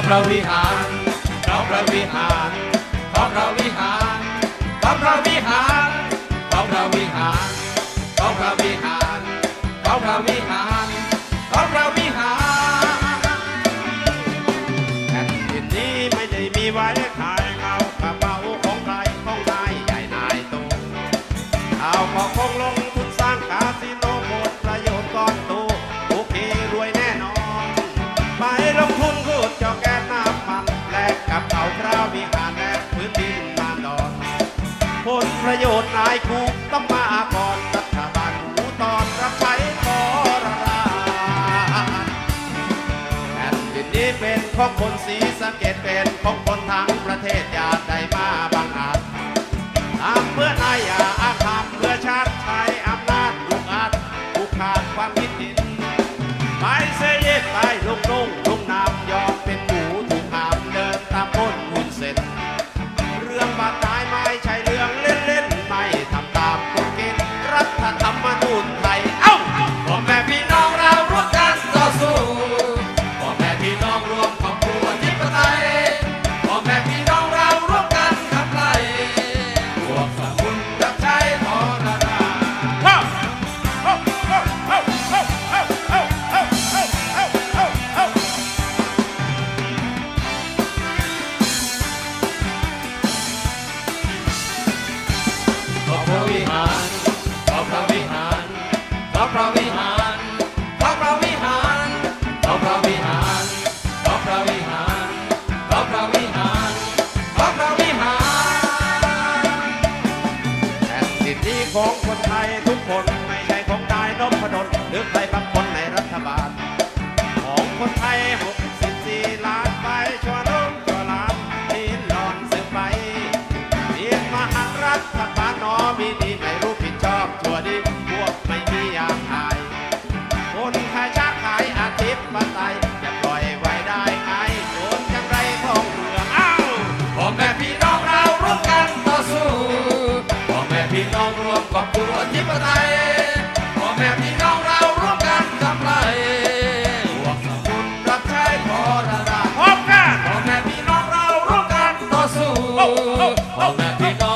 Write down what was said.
พระวิหารของพระวิหารของพระวิหารของพระวิหารของพระวิหารของพระวิหารของพระวิหารของพระวิหารแผ่นดินนี้ไม่ได้มีไว้ขายเอากระเป๋าของใครของนายใหญ่นายโตเอาของคงลงทุนสร้างคาสิโนหมดประโยชน์ก้อนโตโอเครวยแน่นอนไปลงทุนขุดเจาะแก๊สน้ำมันแลกกับเอาพระวิหารแลกพื้นดินมานดอนผลประโยชน์นายคูต้องมาก่อนรัฐบาลหูตอนรับใช้ทรราชแผ่นดินนี้เป็นของคนศรีสะเกษเป็นของคนทั้งประเทศอย่าได้มาบังอาจทำเพื่อนายอย่าอาฆาตเพื่อชาติใช้อำนาจบุกอาจบุกขาดความคิดเห็นไปเสียเย็ดไปลุงนุ่งลุงนำยอมเป็นหมูถูกหามเดินตามพ้นหุ่นเสร็จเรื่องบาดตายไม่ใช่เรื่องเล่นๆไม่ทำตามกฎเกณฑ์รัฐธรรมนูญไทยเอ้าพ่อแม่พี่น้องเราร่วมกันต่อสู้พ่อแม่พี่น้องรวมครอบครัวที่ปไตยพ่อแม่พี่น้องเราร่วมกันขับไล่พวกสมุนรับใช้ทรราของพระวิหารของพระวิหารของพระวิหารของพระวิหารของพระวิหารของพระวิหารของพระวิหารของพระวิหารแผ่นดินนี้ของคนไทยทุกคนไม่ใช่ของนายนพดลหรือใครบางคนในรัฐบาลของคนไทย64 ล้านไปชั่วรุ่งชั่วหลานที่หลอนสืบไปเรียนมหันรัฐบาลนอมีดีไม่รู้ผิดชอบชั่วดีพวกไม่มียามอายคนขายชาขายอาทิตย์มาไตจะปล่อยไว้ได้ไงโดนจังไรของเมืองอ้าวพ่อแม่พี่น้องเราร่วมกันต่อสู้พ่อแม่พี่น้องรวมครอบครัวที่ปไตยพ่อแม่พี่น้องเราร่วมกันทำไรพวกสมุนรับใช้ทรราชพบกันพ่อแม่พี่น้องเราร่วมกันต่อสู้พ่อแม่พี่น้อง